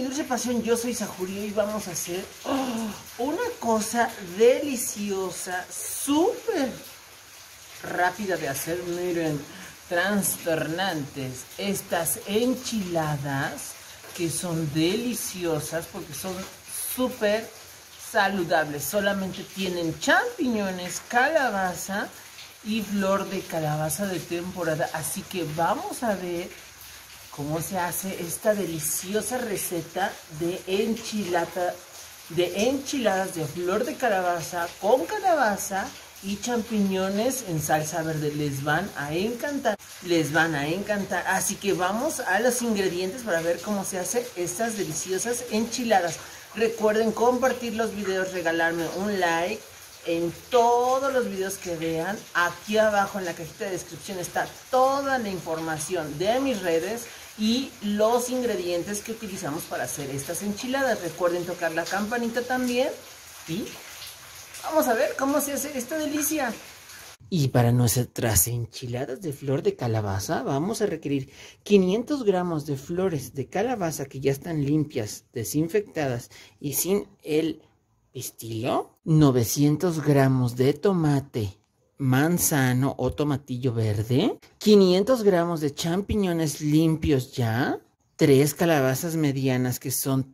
Dulce Pasión, yo soy Sajurio y vamos a hacer una cosa deliciosa, súper rápida de hacer. Miren, trastornantes estas enchiladas que son deliciosas porque son súper saludables. Solamente tienen champiñones, calabaza y flor de calabaza de temporada. Así que vamos a ver cómo se hace esta deliciosa receta de enchiladas de flor de calabaza con calabaza y champiñones en salsa verde. Les van a encantar, les van a encantar. Así que vamos a los ingredientes para ver cómo se hacen estas deliciosas enchiladas. Recuerden compartir los videos, regalarme un like en todos los videos que vean. Aquí abajo en la cajita de descripción está toda la información de mis redes y los ingredientes que utilizamos para hacer estas enchiladas. Recuerden tocar la campanita también y vamos a ver cómo se hace esta delicia. Y para nuestras enchiladas de flor de calabaza vamos a requerir 500 gramos de flores de calabaza que ya están limpias, desinfectadas y sin el pistilo. 900 gramos de tomate manzano o tomatillo verde. 500 gramos de champiñones limpios ya. 3 calabazas medianas que son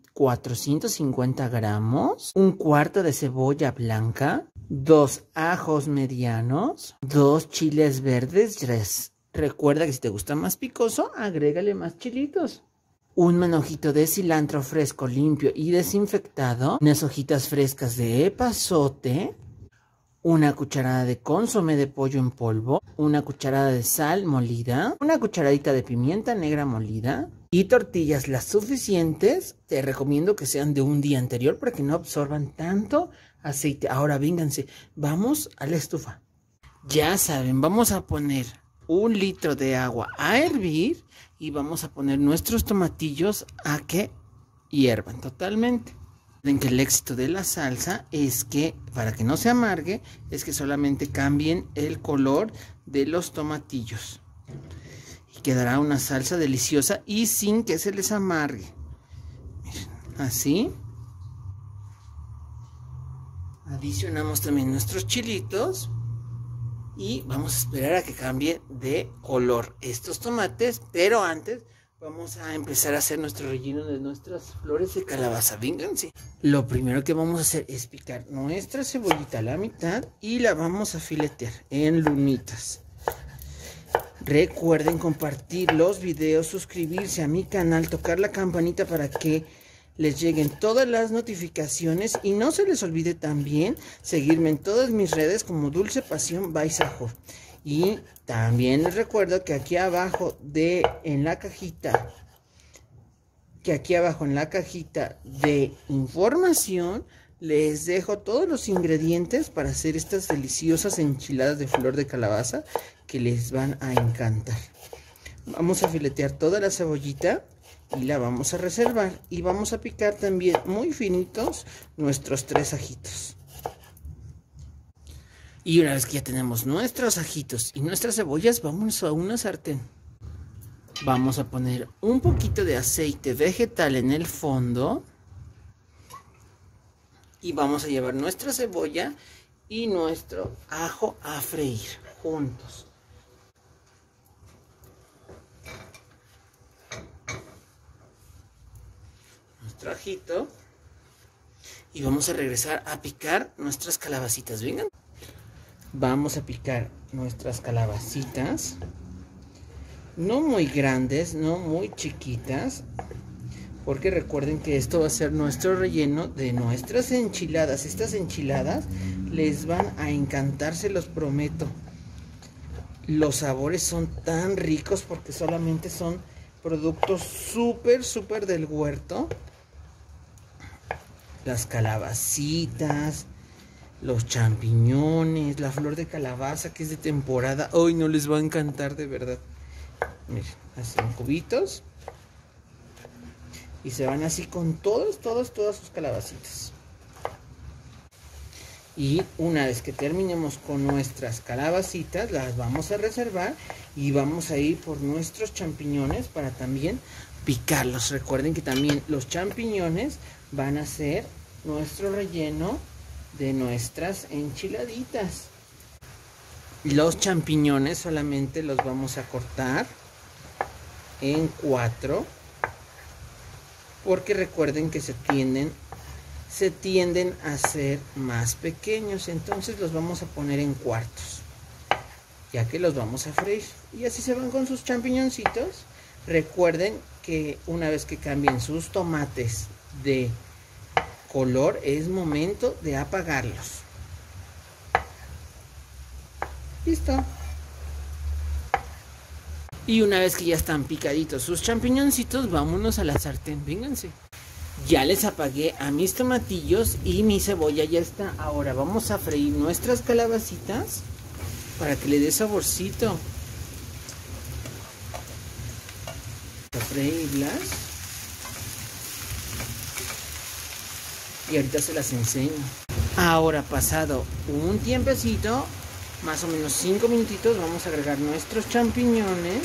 450 gramos. Un cuarto de cebolla blanca. 2 ajos medianos, 2 chiles verdes. Recuerda que si te gusta más picoso, agrégale más chilitos. Un manojito de cilantro fresco, limpio y desinfectado. Unas hojitas frescas de epazote. Una cucharada de consomé de pollo en polvo. Una cucharada de sal molida. Una cucharadita de pimienta negra molida. Y tortillas las suficientes. Te recomiendo que sean de un día anterior para que no absorban tanto aceite. Ahora vénganse, vamos a la estufa. Ya saben, vamos a poner 1 litro de agua a hervir y vamos a poner nuestros tomatillos a que hiervan totalmente. Ven que el éxito de la salsa es que, para que no se amargue, es que solamente cambien el color de los tomatillos. Y quedará una salsa deliciosa y sin que se les amargue. Miren, así. Adicionamos también nuestros chilitos y vamos a esperar a que cambie de color estos tomates, pero antes vamos a empezar a hacer nuestro relleno de nuestras flores de calabaza. Vénganse. Lo primero que vamos a hacer es picar nuestra cebollita a la mitad y la vamos a filetear en lumitas. Recuerden compartir los videos, suscribirse a mi canal, tocar la campanita para que les lleguen todas las notificaciones y no se les olvide también seguirme en todas mis redes como Dulce Pasión by Sajo. Y también les recuerdo que aquí abajo en la cajita de información les dejo todos los ingredientes para hacer estas deliciosas enchiladas de flor de calabaza que les van a encantar. Vamos a filetear toda la cebollita y la vamos a reservar y vamos a picar también muy finitos nuestros 3 ajitos. Y una vez que ya tenemos nuestros ajitos y nuestras cebollas, vamos a una sartén. Vamos a poner un poquito de aceite vegetal en el fondo y vamos a llevar nuestra cebolla y nuestro ajo a freír juntos. Nuestro ajito y vamos a regresar a picar nuestras calabacitas. Vengan, vamos a picar nuestras calabacitas, no muy grandes, no muy chiquitas, porque recuerden que esto va a ser nuestro relleno de nuestras enchiladas. Estas enchiladas les van a encantar, se los prometo. Los sabores son tan ricos porque solamente son productos súper del huerto. Las calabacitas, los champiñones, la flor de calabaza que es de temporada. Hoy no les va a encantar de verdad. Miren, así en cubitos. Y se van así con todas sus calabacitas. Y una vez que terminemos con nuestras calabacitas, las vamos a reservar y vamos a ir por nuestros champiñones para también picarlos. Recuerden que también los champiñones van a ser nuestro relleno de nuestras enchiladitas. Los champiñones solamente los vamos a cortar en 4, porque recuerden que se tienden a ser más pequeños, entonces los vamos a poner en cuartos, ya que los vamos a freír. Y así se van con sus champiñoncitos. Recuerden que una vez que cambien sus tomates de color, es momento de apagarlos. Listo. Y una vez que ya están picaditos sus champiñoncitos, vámonos a la sartén. Vénganse. Ya les apagué a mis tomatillos y mi cebolla ya está. Ahora vamos a freír nuestras calabacitas para que le dé saborcito. A freírlas. Y ahorita se las enseño. Ahora, pasado un tiempecito, más o menos 5 minutitos, vamos a agregar nuestros champiñones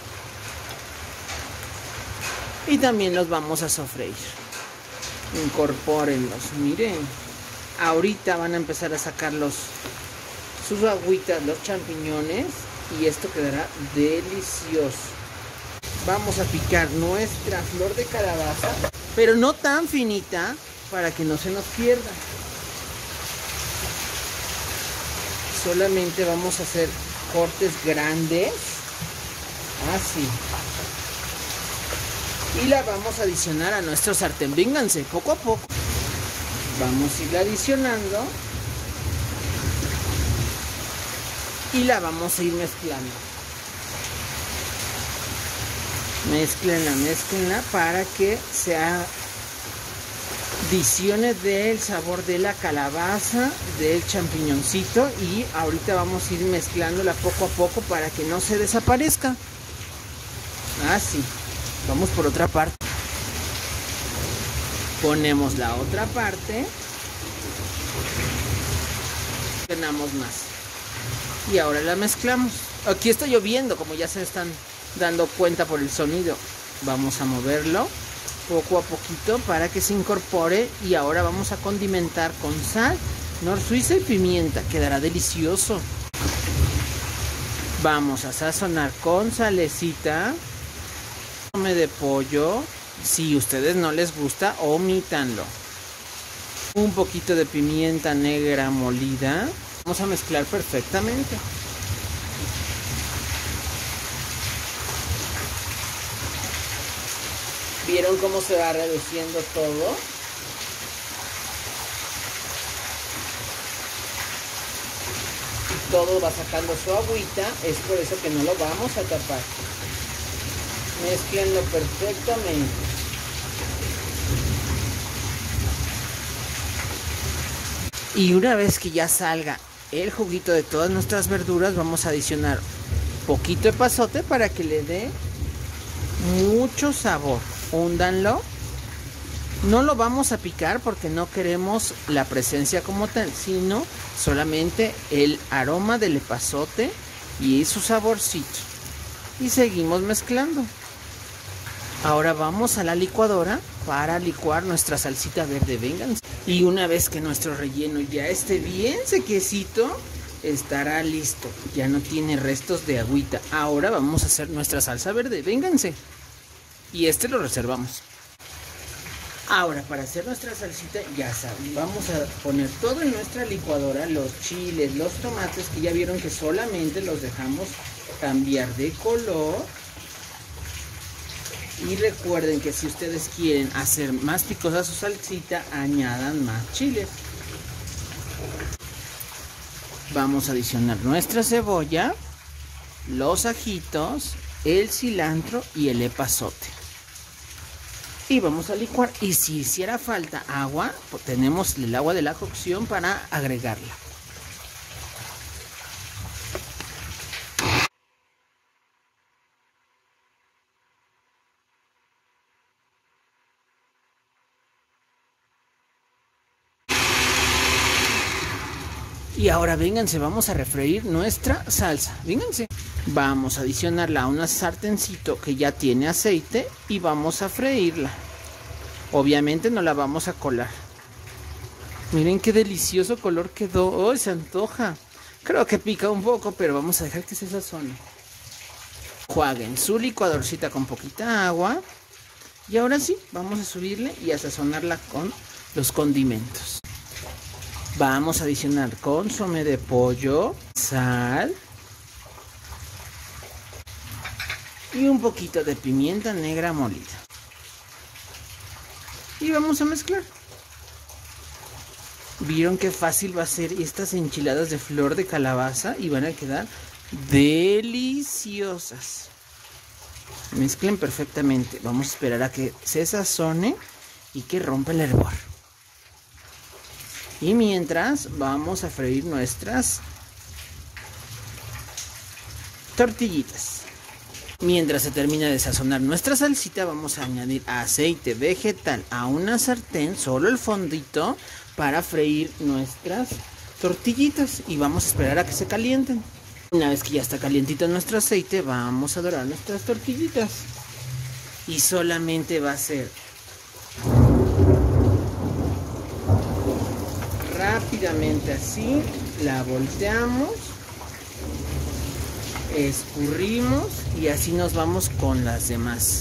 y también los vamos a sofreír. Incorpórenlos, miren, ahorita van a empezar a sacar sus agüitas, los champiñones, y esto quedará delicioso. Vamos a picar nuestra flor de calabaza, pero no tan finita para que no se nos pierda. Solamente vamos a hacer cortes grandes, así. Y la vamos a adicionar a nuestro sartén. Vénganse, poco a poco. Vamos a irla adicionando. Y la vamos a ir mezclando. Mézclenla para que se adicione del sabor de la calabaza, del champiñoncito, y ahorita vamos a ir mezclándola poco a poco para que no se desaparezca. Así. Vamos por otra parte. Ponemos la otra parte. Llenamos más. Y ahora la mezclamos. Aquí está lloviendo, como ya se están dando cuenta por el sonido. Vamos a moverlo poco a poquito para que se incorpore. Y ahora vamos a condimentar con sal, nor suiza y pimienta. Quedará delicioso. Vamos a sazonar con salecita de pollo. Si a ustedes no les gusta, omítanlo. Un poquito de pimienta negra molida. Vamos a mezclar perfectamente. ¿Vieron cómo se va reduciendo todo? Todo va sacando su agüita. Es por eso que no lo vamos a tapar. Mezclenlo perfectamente. Y una vez que ya salga el juguito de todas nuestras verduras, vamos a adicionar poquito de epazote para que le dé mucho sabor. Húndanlo. No lo vamos a picar porque no queremos la presencia como tal, sino solamente el aroma del epazote y su saborcito. Y seguimos mezclando. Ahora vamos a la licuadora para licuar nuestra salsita verde. Vengan. Y una vez que nuestro relleno ya esté bien sequecito, estará listo. Ya no tiene restos de agüita. Ahora vamos a hacer nuestra salsa verde. Vénganse. Y lo reservamos. Ahora, para hacer nuestra salsita, ya saben, vamos a poner todo en nuestra licuadora. Los chiles, los tomates, que ya vieron que solamente los dejamos cambiar de color. Y recuerden que si ustedes quieren hacer más picosa su salsita, añadan más chiles. Vamos a adicionar nuestra cebolla, los ajitos, el cilantro y el epazote. Y vamos a licuar. Y si hiciera falta agua, pues tenemos el agua de la cocción para agregarla. Y ahora vénganse, vamos a refreír nuestra salsa. Vénganse. Vamos a adicionarla a un sartencito que ya tiene aceite y vamos a freírla. Obviamente no la vamos a colar. Miren qué delicioso color quedó. ¡Oh, se antoja! Creo que pica un poco, pero vamos a dejar que se sazone. Jueguen su licuadorcita con poquita agua. Y ahora sí, vamos a subirle y a sazonarla con los condimentos. Vamos a adicionar consomé de pollo, sal y un poquito de pimienta negra molida. Y vamos a mezclar. ¿Vieron qué fácil va a ser estas enchiladas de flor de calabaza? Y van a quedar deliciosas. Mezclen perfectamente. Vamos a esperar a que se sazone y que rompa el hervor. Y mientras vamos a freír nuestras tortillitas. Mientras se termina de sazonar nuestra salsita, vamos a añadir aceite vegetal a una sartén, solo el fondito, para freír nuestras tortillitas. Y vamos a esperar a que se calienten. Una vez que ya está calientito nuestro aceite, vamos a dorar nuestras tortillitas. Y solamente va a ser rápidamente así. La volteamos, escurrimos y así nos vamos con las demás.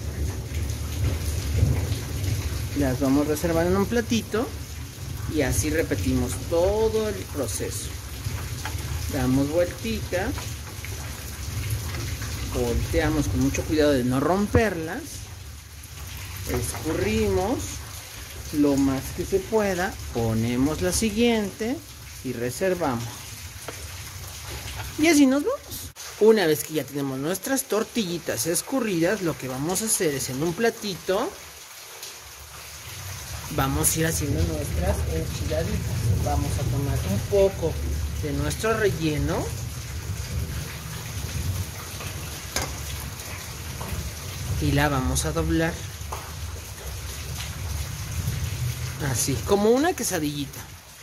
Las vamos reservando en un platito y así repetimos todo el proceso. Damos vueltita, volteamos con mucho cuidado de no romperlas, escurrimos lo más que se pueda, ponemos la siguiente y reservamos. Y así nos vamos. Una vez que ya tenemos nuestras tortillitas escurridas, lo que vamos a hacer es en un platito, vamos a ir haciendo nuestras enchiladitas. Vamos a tomar un poco de nuestro relleno y la vamos a doblar así, como una quesadillita.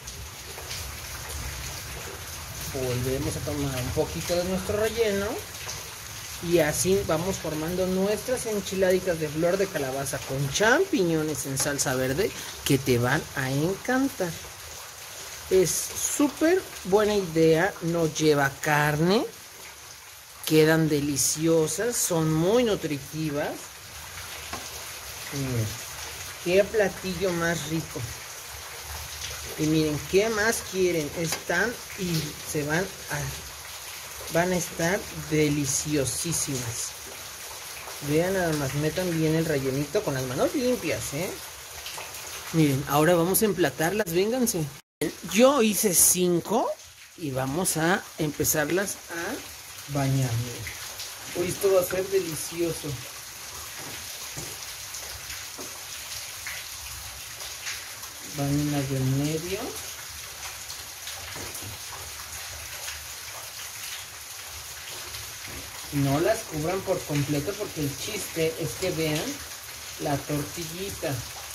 Volvemos a tomar un poquito de nuestro relleno y así vamos formando nuestras enchiladitas de flor de calabaza con champiñones en salsa verde que te van a encantar. Es súper buena idea, no lleva carne, quedan deliciosas, son muy nutritivas. Miren, qué platillo más rico. Y miren, ¿qué más quieren? Están y van a estar deliciosísimas. Vean nada más, metan bien el rellenito con las manos limpias, ¿eh? Miren, ahora vamos a emplatarlas, vénganse. Yo hice 5 y vamos a empezarlas a bañar. Hoy esto va a ser delicioso. Van las del medio. No las cubran por completo porque el chiste es que vean la tortillita.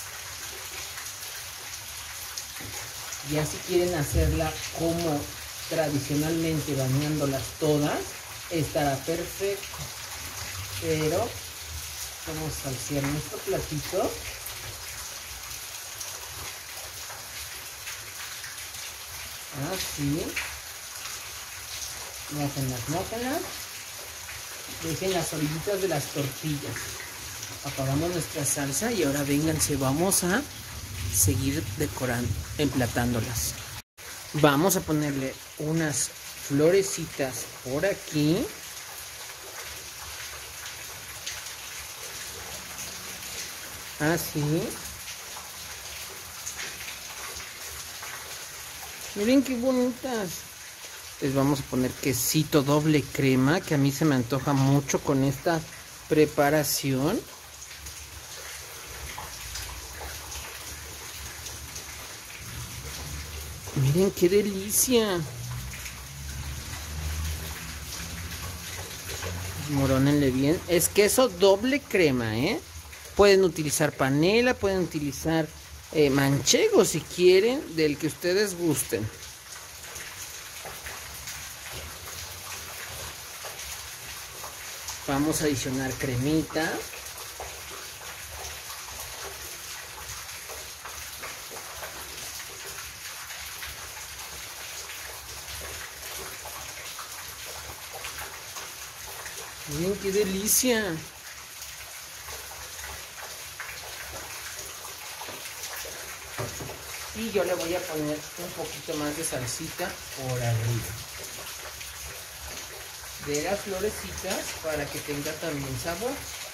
Ya si quieren hacerla como tradicionalmente, bañándolas todas, estará perfecto. Pero vamos a hacer nuestro platito. Así. Mójenlas. Dejen las orillitas de las tortillas. Apagamos nuestra salsa y ahora vénganse, vamos a seguir decorando, emplatándolas. Vamos a ponerle unas florecitas por aquí. Así. Miren qué bonitas. Les vamos a poner quesito doble crema, que a mí se me antoja mucho con esta preparación. Miren qué delicia. Morónenle bien. Es queso doble crema, ¿eh? Pueden utilizar panela, pueden utilizar manchego si quieren, del que ustedes gusten. Vamos a adicionar cremita. Miren qué delicia. Y yo le voy a poner un poquito más de salsita por arriba de las florecitas para que tenga también sabor.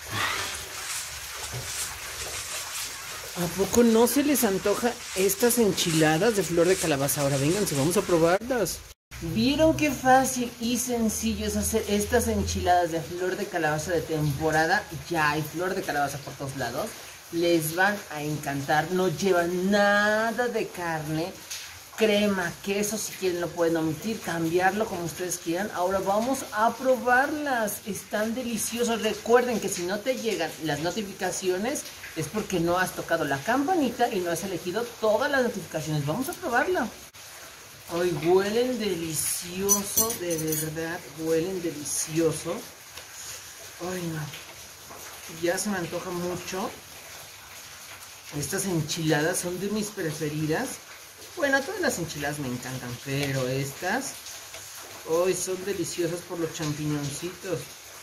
¿A poco no se les antoja estas enchiladas de flor de calabaza? Ahora vénganse, vamos a probarlas. ¿Vieron qué fácil y sencillo es hacer estas enchiladas de flor de calabaza de temporada? Ya hay flor de calabaza por todos lados. Les van a encantar. No llevan nada de carne. Crema, queso, si quieren lo pueden omitir, cambiarlo como ustedes quieran. Ahora vamos a probarlas. Están deliciosas. Recuerden que si no te llegan las notificaciones es porque no has tocado la campanita y no has elegido todas las notificaciones. Vamos a probarla. Ay, huelen delicioso, de verdad, huelen delicioso. Ay, no. Ya se me antoja mucho. Estas enchiladas son de mis preferidas. Bueno, todas las enchiladas me encantan, pero estas hoy son deliciosas por los champiñoncitos.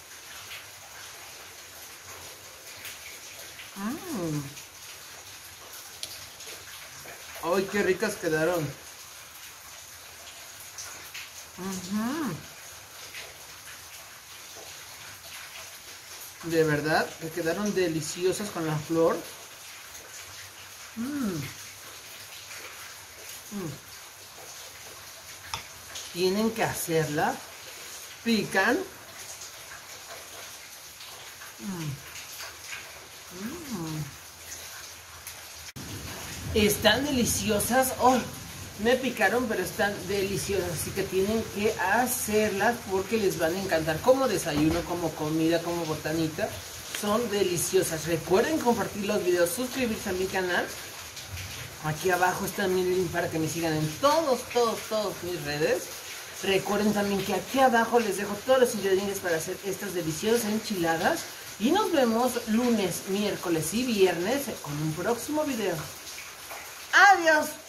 Ay, qué ricas quedaron. De verdad, que quedaron deliciosas con la flor. Tienen que hacerla. Pican. Están deliciosas. Oh, me picaron, pero están deliciosas. Así que tienen que hacerlas porque les van a encantar. Como desayuno, como comida, como botanita. Son deliciosas. Recuerden compartir los videos, suscribirse a mi canal. Aquí abajo está mi link para que me sigan en todas mis redes. Recuerden también que aquí abajo les dejo todos los ingredientes para hacer estas deliciosas enchiladas. Y nos vemos lunes, miércoles y viernes con un próximo video. ¡Adiós!